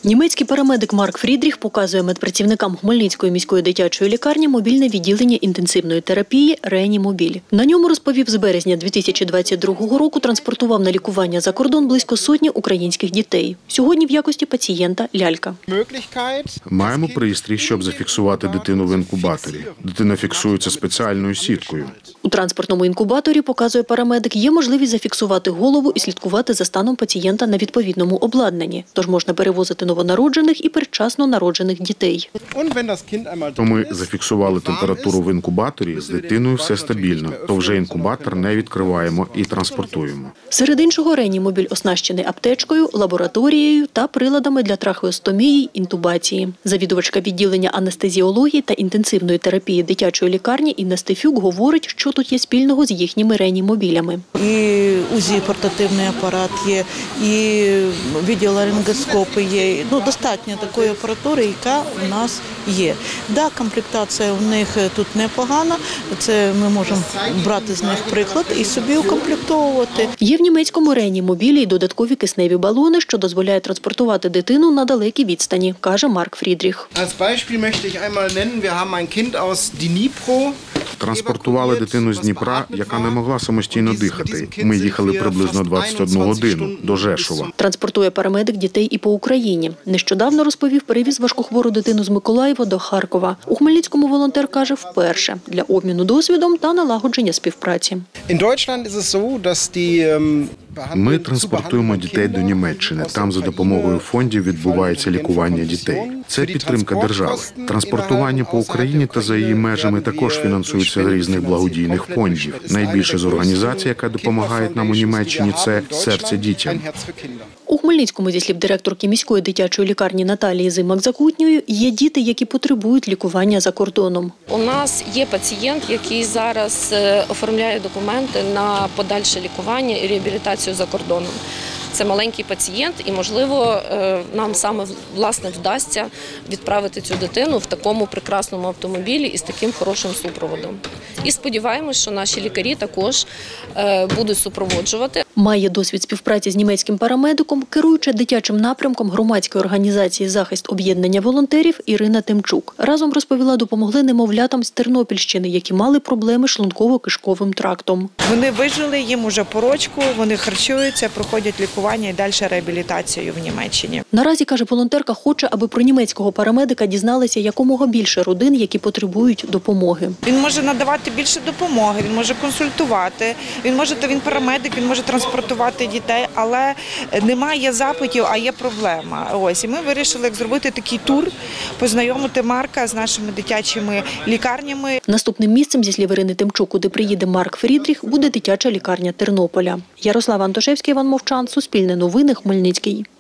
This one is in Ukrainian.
Німецький парамедик Марк Фрідріх показує медпрацівникам Хмельницької міської дитячої лікарні мобільне відділення інтенсивної терапії «Реанімобіль». На ньому, розповів, з березня 2022 року транспортував на лікування за кордон близько сотні українських дітей. Сьогодні в якості пацієнта – лялька. Маємо пристрій, щоб зафіксувати дитину в інкубаторі. Дитина фіксується спеціальною сіткою. У транспортному інкубаторі, показує парамедик, є можливість зафіксувати голову і слідкувати за станом пацієнта на відповідному обладнанні. Тож можна перевозити новонароджених і передчасно народжених дітей. То ми зафіксували температуру в інкубаторі, з дитиною все стабільно, то вже інкубатор не відкриваємо і транспортуємо. Серед іншого, «Реанімобіль» оснащений аптечкою, лабораторією та приладами для трахеостомії й інтубації. Завідувачка відділення анестезіології та інтенсивної терапії дитячої лікарні Інна Стефюк говорить, що тут є спільного з їхніми «Реанімобілями». І УЗІ портативний апарат є, і відеоларингоскопи є. Достатньо такої апаратури, яка у нас є. Да, комплектація в них тут непогана, це ми можемо брати з них приклад і собі укомплектовувати. Є в німецькому «Реанімобілі» й додаткові кисневі балони, що дозволяють транспортувати дитину на далекій відстані, каже Марк Фрідріх. Транспортували дитину з Дніпра, яка не могла самостійно дихати. Ми їхали приблизно 21 годину до Жешова. Транспортує парамедик дітей і по Україні. Нещодавно, розповів, перевіз важкохвору дитину з Миколаєва до Харкова. У Хмельницькому волонтер каже вперше – для обміну досвідом та налагодження співпраці. Ми транспортуємо дітей до Німеччини. Там за допомогою фондів відбувається лікування дітей. Це підтримка держави. Транспортування по Україні та за її межами також фінансується з різних благодійних фондів. Найбільше з організацій, яка допомагає нам у Німеччині, це «Серце дітям». У Хмельницькому, зі слів директорки міської дитячої лікарні Наталії Зимак-Закутньої, є діти, які потребують лікування за кордоном. У нас є пацієнт, який зараз оформляє документи на подальше лікування і реабілітацію за кордоном. Це маленький пацієнт і, можливо, нам саме власне вдасться відправити цю дитину в такому прекрасному автомобілі і з таким хорошим супроводом. І сподіваємось, що наші лікарі також будуть супроводжувати. Має досвід співпраці з німецьким парамедиком, керуюча дитячим напрямком громадської організації «Захист об'єднання волонтерів» Ірина Тимчук. Разом, розповіла, допомогли немовлятам з Тернопільщини, які мали проблеми з шлунково-кишковим трактом. Вони вижили, їм уже по рочку, вони харчуються, проходять лікування і далі реабілітацію в Німеччині. Наразі, каже волонтерка, хоче, аби про німецького парамедика дізналися якомога більше родин, які потребують допомоги. Він може надавати більше допомоги, він може консультувати, він парамедик, він може транспортувати дітей, але немає запитів, а є проблема. І ми вирішили зробити такий тур, познайомити Марка з нашими дитячими лікарнями. Наступним місцем, зі слів Ірини Тимчук, куди приїде Марк Фрідріх, буде дитяча лікарня Тернополя. Ярослава Антошевська, Іван Мовчан, Суспільне новини, Хмельницький.